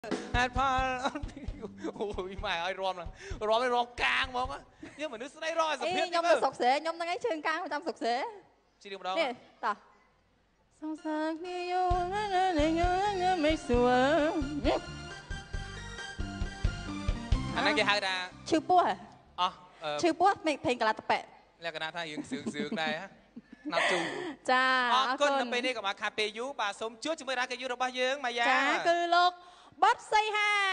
hạt pha ôi mày ơi rôm rôm càng mong á nhưng mà nước đây rồi sập hết nhom nó sọc sế nhom nó ngay chân càng trong sọc sế chỉ được đó nè tao song sa yêu nghe mấy xua anh đang cái hai ra chữ búa à chữ búa mấyเพลงกะลาตะแปะแล้วก็น่าท่ายังซื้อได้ฮะนับจูจ้าก้นไปนี่กับมาคาเปยุป่าสมชั่วจะไม่รักกันยุเราบ้าเยื้องมายาจ้าคือโลกบัดไซฮ่า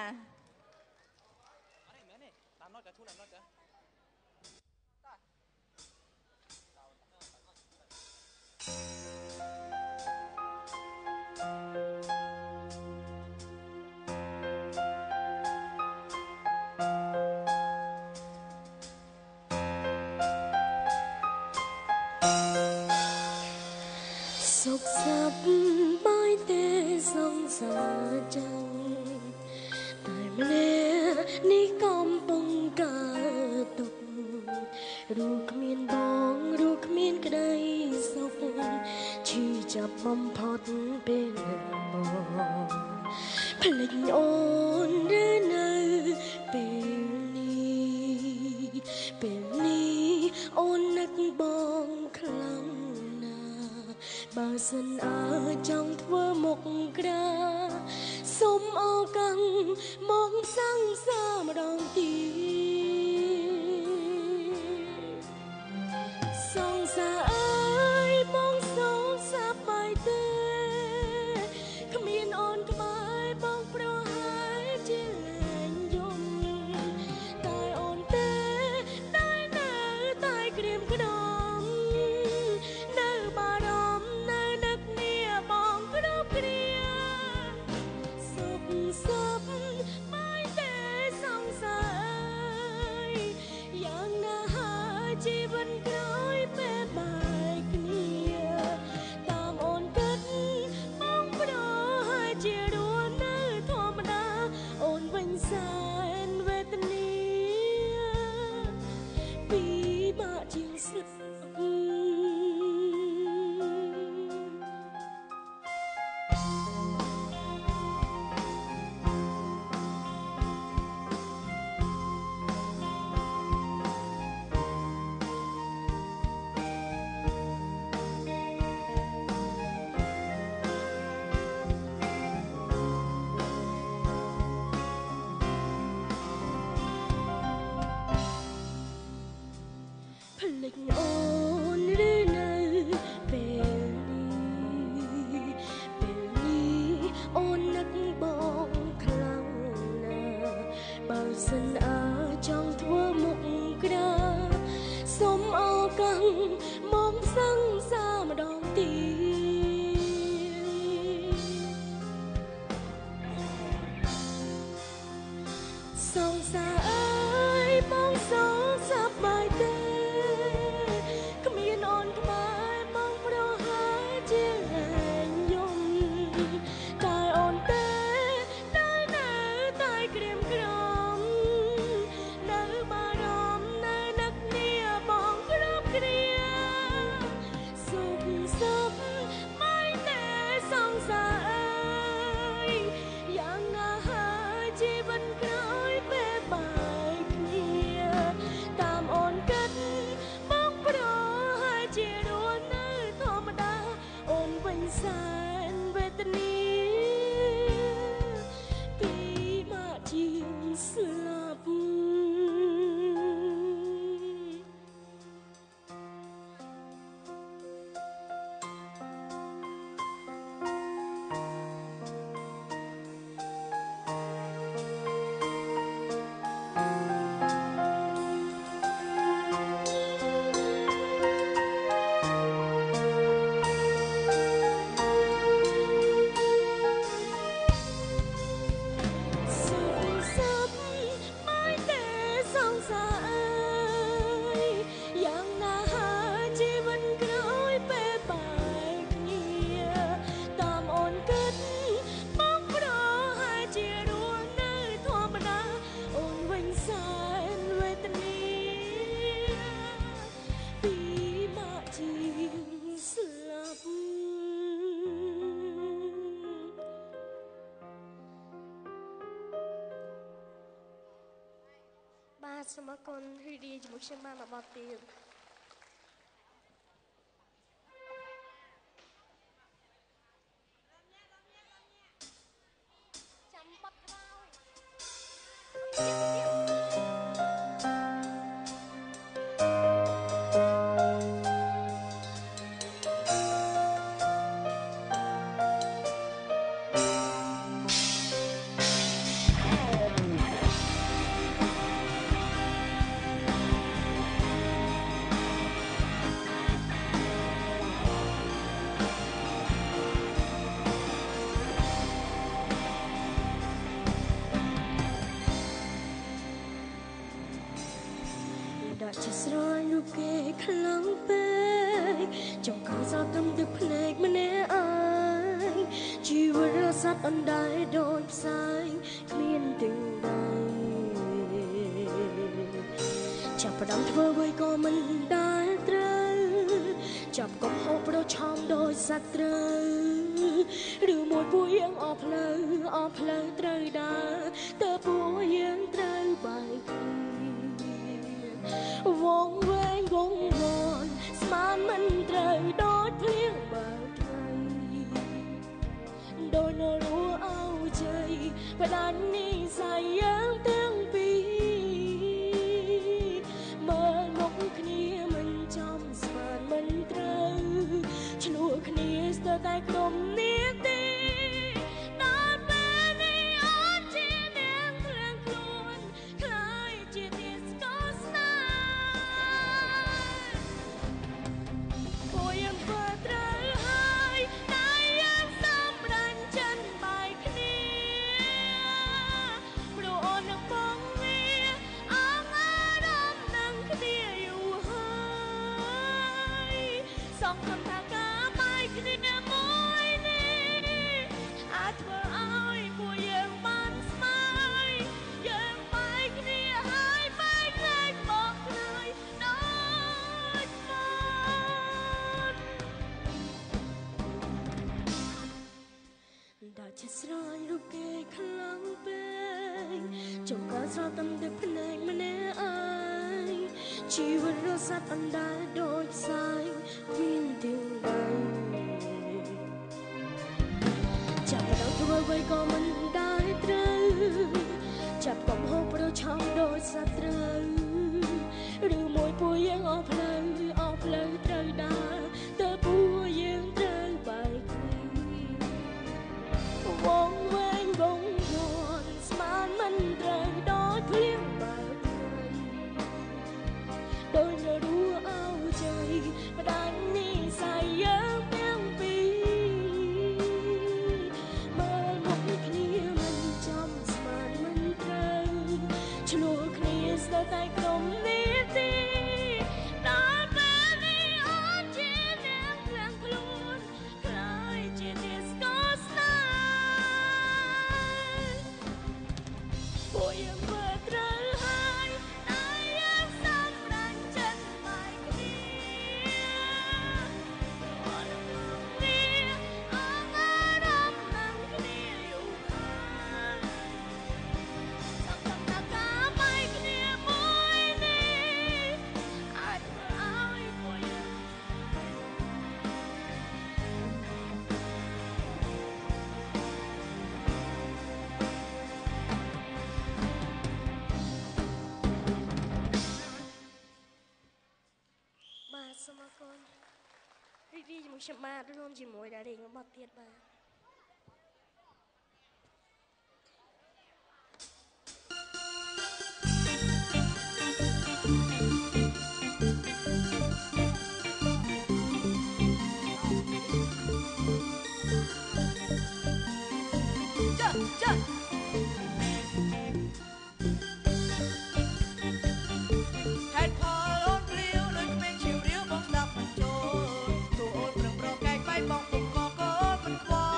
Sok sabay te songsa jas tại mẹ ni kampong ka tuk ru khmien bong ru khmien kadai sok chi chap bom phot bên bong phình on re nơi bên ni on nak bong khlang bà dân ở trong thua một gra sông ao căng mong sáng xa mà đón tiếng song xa ơi mong sóng xa bài tê khăm yên on khăm ai bong pro hai chia lạnh yom tai on tê tai nở tai kìm cái đom nở bà đom sắp mãi để song xa ơi yang na ha chi vẫn nói về bài kia tam ôn cất mong đó hai chia đua nơi thua mà đã ôn vinh san về tình yêu vì mà chiều sức lịch ôn đi nơi về ly ôn nắc bóng khlang nà bao dân ở trong thua mộng gra sông ao căng mong sáng ra mà đón tiếng song xa ơi mong gió sắp bài tê chi vẫn nói về bà សូមអរគុណរីករាយជាមួយខ្ញុំបានមកបទទៀតចាំបត់ក្រោយ đã chỉ soi nụ kề khăng bê trong cõi sao tâm được phê mà nè ai chỉ vừa ra sát ân đại đôi sai miên tình đầy chạm vào đám thơ với con mình đã trơ chạm con hộp đôi trong đôi sát trơ đưa một bụi yên ọp lơ trơ đá tơ bụi yên trơ bài vòng vang vòng vòn man mình trời đôi phiên bờ trời đôi nở lúa áo trời và đàn ni dài áng tiếng pi mơ ngốc kia mình trong sàn mình trời chua kia sờ tay cầm nia ti Srolanh nụ kề khăng bê trong cõi sao tâm được phê mà nè ai chỉ vừa ra sát ân đã đôi sai viên tình đầy chạm vào đau thua với con mình đã trơ chạm vòng hộp đôi trong đôi sát trơ đưa môi bùi yên ọp lơ trơ đá tơ bùi yên trơ bài vòng vang vòng vòn man mình trời đôi phiên bờ trời đôi nở đua áo trời và đàn ni dài áng tiếng pi mơ ngốc kia mình trong sàn mình trời chua kia sờ tay cầm nia tiសូមអរគុណរីករាយជាមួយខ្ញុំបាទរួមជាមួយដារីរបស់ទៀតបាទចាបងពុំកក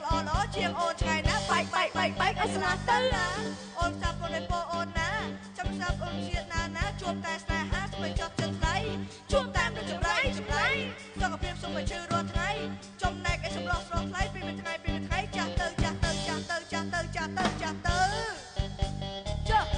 ល្អល្អជាងអូនឆ្ងាយណាស់បែកឲ្យស្លាប់ទៅណាអូនចាប់ខ្លួនឯងពោអូនណាចាំចាប់អូនជាតិណាជួបតែស្នេហាស្បែកចោះចិត្តថ្លៃជួបតាមនឹងចម្រៃសុខភាពសុំឲ្យជឿរាល់ថ្ងៃចំណែកឯសម្រស់ស្រស់ថ្លៃពីមួយថ្ងៃចាស់ទៅចាស់ទៅចាស់ទៅចាស់ទៅចាស់ទៅចាស់ទៅចាស់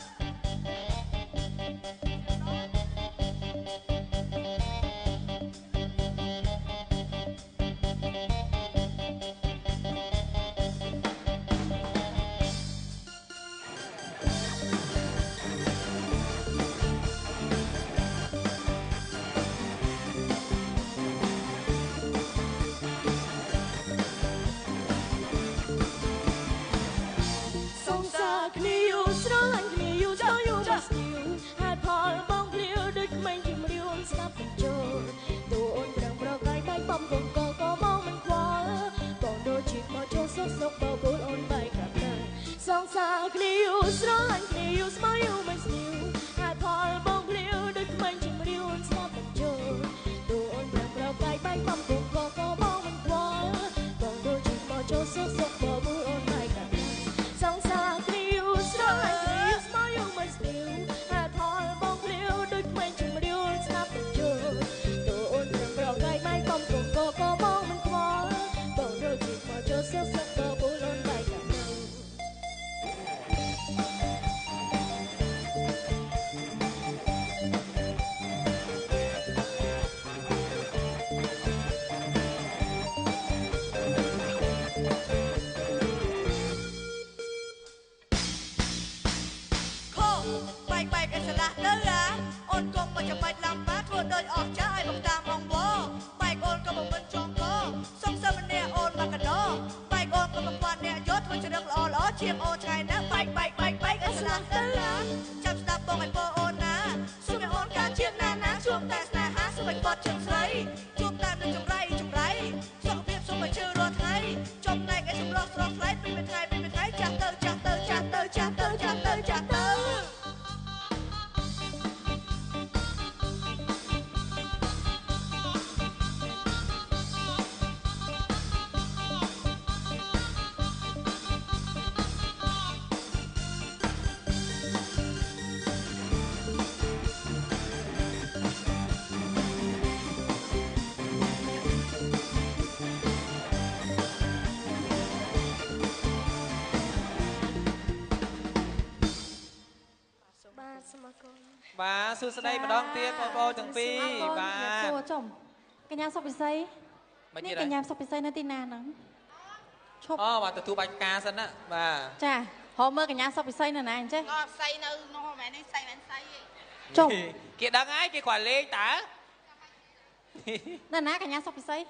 ជាងអូនឆ្ងាយណាស់បែកឲ្យស្លាប់ទៅណាចាំស្ដាប់បងឲ្យពោអូនណាសុំឲ្យអូនការជាតិណាជួបតែស្នេហាសុំឲ្យបត់ជើងស្រីជួបតែនឹងចម្រៃសុខភាពសុំឲ្យជឿរាល់ថ្ងៃចំណែកឯសម្រស់ស្រស់ថ្លៃពីមួយថ្ងៃចាស់ទៅចាស់ទៅចាស់ទៅចាស់ទៅចាស់ទៅចាស់ទៅបាទសួស្តីម្ដងទៀតបងប្អូនទាំងពីរបាទសួរចំកញ្ញាសុខពិសីនេះកញ្ញាសុខពិសីនៅទីណាហ្នឹងឈប់អូបាទទទួលបាច់ការសិនណាបាទចាហៅមើលកញ្ញាសុខពិសីនៅណាអញ្ចេះអត់ផ្សៃនៅនោះមែននេះផ្សៃមែនផ្សៃទេចុះគេដឹងហើយគេគាត់លេងតើនៅណាកញ្ញាសុខពិសី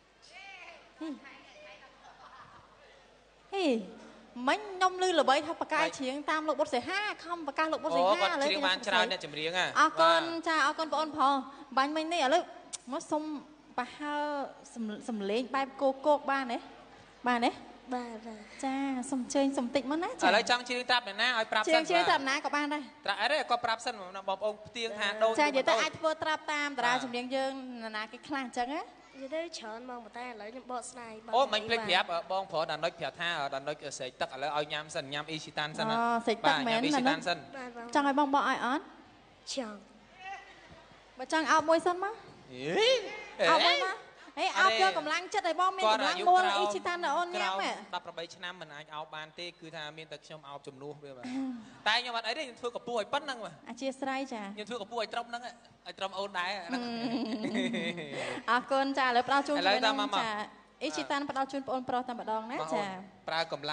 ហេមិញខ្ញុំឮល្បីថាបកាយច្រៀងតាមលោកបុត្រសីហាខំបកាលោកបុត្រសីហាឥឡូវច្រៀងបានច្រើនអ្នកចម្រៀងអរគុណចាអរគុណបងអូនផងបាញ់មិញនេះឥឡូវមកសុំប្រហើសំលេងបែបគោកបានទេបាទចាសុំជើញសុំតិចមកណាចាឥឡូវចង់ច្រៀងត្រាប់ណាឲ្យប្រាប់សិនច្រៀងត្រាប់ណាក៏បានដែរត្រាប់អីគាត់ប្រាប់សិនបងប្អូនផ្ទៀងថាដូនចានិយាយទៅអាចធ្វើត្រាប់តាមតារាចម្រៀងយើងណាគេខ្លះអញ្ចឹងណានិយាយទៅច្រើនមកតែឥឡូវខ្ញុំបកស្រាយអូមិនភ្លេចប្រាប់បងប្រុសដានុចប្រាប់ថាដានុចស្រែកទឹកឥឡូវឲ្យញ៉ាំសិនញ៉ាំអ៊ីស៊ីតានសិនណាស្រែកទឹកមែនណាចង់ឲ្យបងបកឲ្យអត់ចង់បើចង់អោបមួយសិនមកអោបមួយមកហេអោបយកកម្លាំងចិត្តឲ្យបងមានកម្លាំងមួលអ៊ីស៊ីតានដល់អូនញ៉ាំ 18ឆ្នាំមិនអាចអោបបានទេគឺថាមានតែខ្ញុំអោបជំនួសវាបាទតែខ្ញុំអត់អីទេខ្ញុំធ្វើកពស់ឲ្យប៉ុណ្្នឹងបាទអធិស្ឋានចាខ្ញុំធ្វើកពស់ឲ្យត្រឹមហ្នឹងឲ្យត្រឹមអូនដែរហ្នឹងអរគុណចាឥឡូវផ្ដល់ជូនជំនួសចាអ៊ីស៊ីតានផ្ដល់ជូនបងប្រុសតែម្ដងណាចាប្រើកម្លាំង